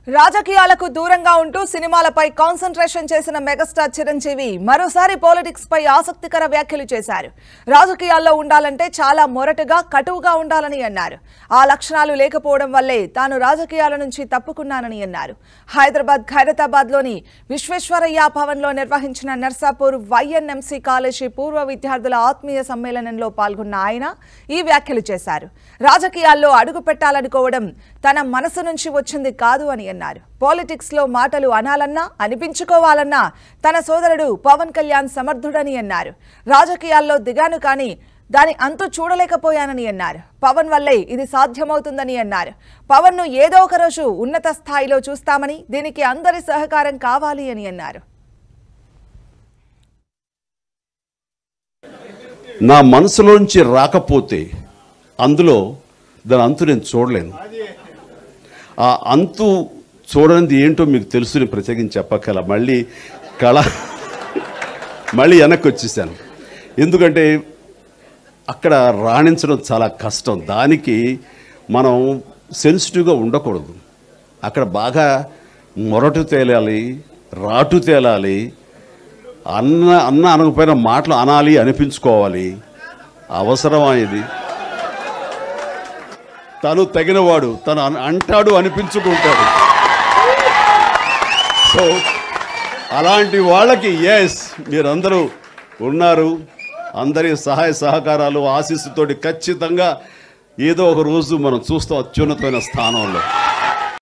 రాజకీయాలకు దూరంగా ఉంటూ సినిమాలపై కాన్సంట్రేషన్ చేసిన మెగాస్టార్ చిరంజీవి మరోసారి పాలిటిక్స్ పై ఆసక్తికర వ్యాఖ్యలు చేశారు. రాజకీయాల్లో ఉండాలంటే చాలా మొరటుగా కటువుగా ఉండాలని అన్నారు. ఆ లక్షణాలు లేకపోవడం వల్లే తాను రాజకీయాల నుంచి తప్పుకున్నానని అన్నారు. ఖైరతాబాద్ లోని విశ్వేశ్వరయ్య భవన్ లో నిర్వహించిన నర్సాపూర్ వైఎన్ఎంసీ కాలేజీ పూర్వ విద్యార్థుల ఆత్మీయ సమ్మేళనంలో పాల్గొన్న ఆయన ఈ వ్యాఖ్యలు చేశారు. రాజకీయాల్లో అడుగు పెట్టాలనుకోవడం తన మనసు నుంచి వచ్చింది కాదు అని అన్నారు. పాలిటిక్స్ లో మాటలు అనాలన్నా అనిపించుకోవాలన్నా తన సోదరుడు పవన్ కళ్యాణ్ సమర్థుడని అన్నారు. రాజకీయాల్లో దిగాను కానీ దాని అంతు చూడలేకపోయానని అన్నారు. పవన్ వల్లే ఇది సాధ్యమవుతుందని అన్నారు. పవన్ ను ఏదో ఒక రోజు ఉన్నత స్థాయిలో చూస్తామని, దీనికి అందరి సహకారం కావాలి అని అన్నారు. నా మనసులోంచి రాకపోతే అందులో దాని అంతు నేను చూడలేను. ఆ అంతు చూడనిది ఏంటో మీకు తెలుసు, నేను ప్రత్యేకించి చెప్పక్కల. మళ్ళీ వెనక్కి వచ్చేసాను. ఎందుకంటే అక్కడ రాణించడం చాలా కష్టం. దానికి మనం సెన్సిటివ్గా ఉండకూడదు. అక్కడ బాగా మొరటు తేలాలి, రాటు తేలాలి, అన్న అనకపోయిన మాటలు అనాలి, అనిపించుకోవాలి. అవసరమా ఇది? తను తగినవాడు, తను అంటాడు, అనిపించుకుంటాడు. సో అలాంటి వాళ్ళకి ఎస్ మీరందరూ ఉన్నారు. అందరి సహాయ సహకారాలు ఆశీస్సుతోటి ఖచ్చితంగా ఏదో ఒక రోజు మనం చూస్తాం అత్యున్నతమైన స్థానంలో.